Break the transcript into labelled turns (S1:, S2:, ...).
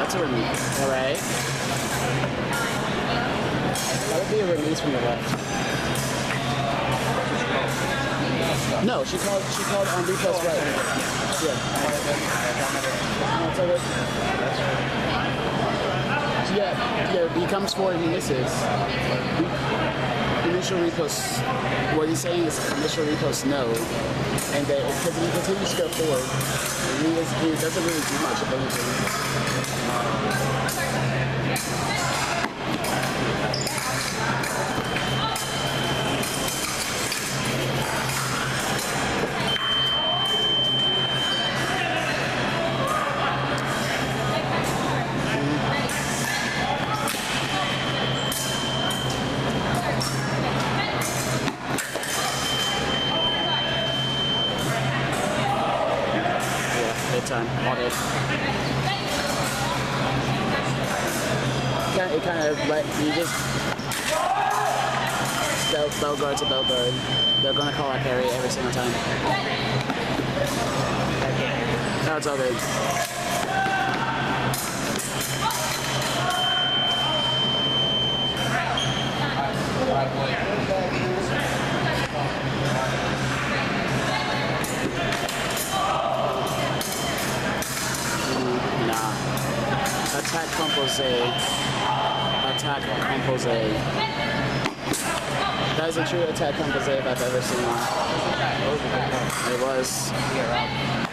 S1: That's a release. Alright. That would be a release from the left. No, she called on B plus right. Yeah. Yeah, he comes forward and he misses. Initial repost, what he's saying is initial repost no. And that because he continues to go forward, he doesn't really do much of anything. Time, on it. It kind of let you just bell guard to bell guard. They're gonna call out parry every single time. No, it's all good. Attack compose. Attack compose. That is a true attack compose if I've ever seen one. It was.